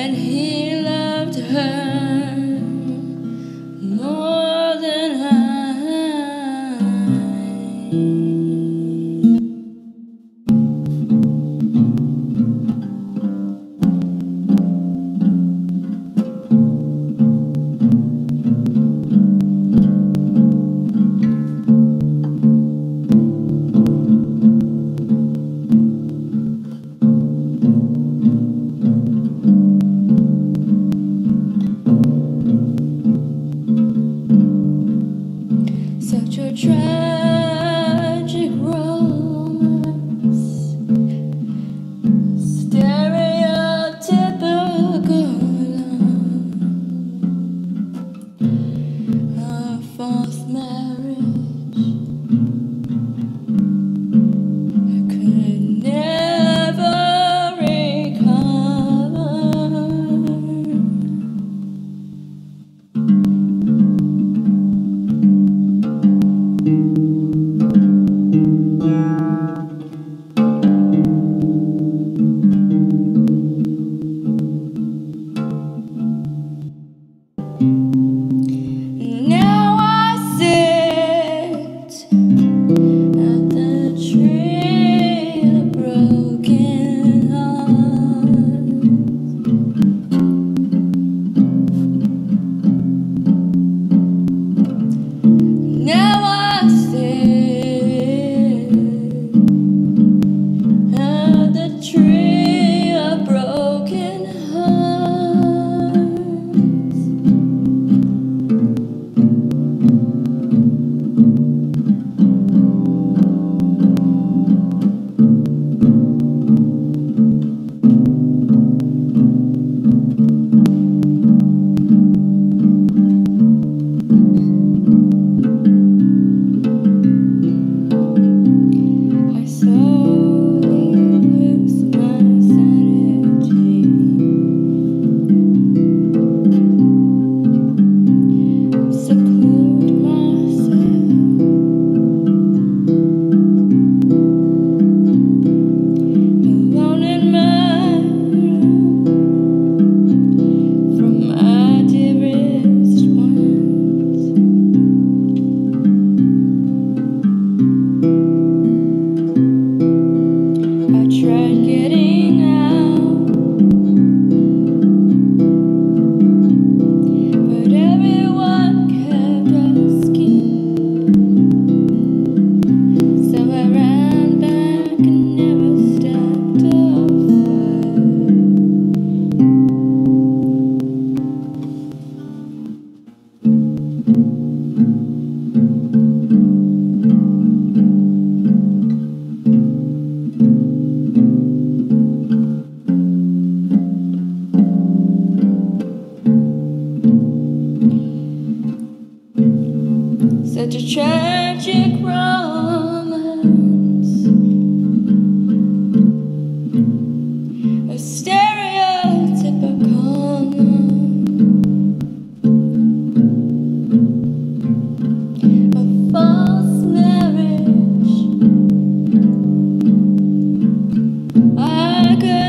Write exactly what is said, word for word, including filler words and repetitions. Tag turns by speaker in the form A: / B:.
A: and he loved her more than I. Such a tragic romance, stereotypical love, a false marriage. I could never recover. Now I sit at the tree of broken hearts. Now I sit at the tree of broken hearts. I slowly lose my sanity, seclude myself, alone in my room from my dearest ones. I tried getting out, but everyone kept asking, so I ran back and never stepped off. Such a tragic romance, a stereotypical love, a false marriage. I could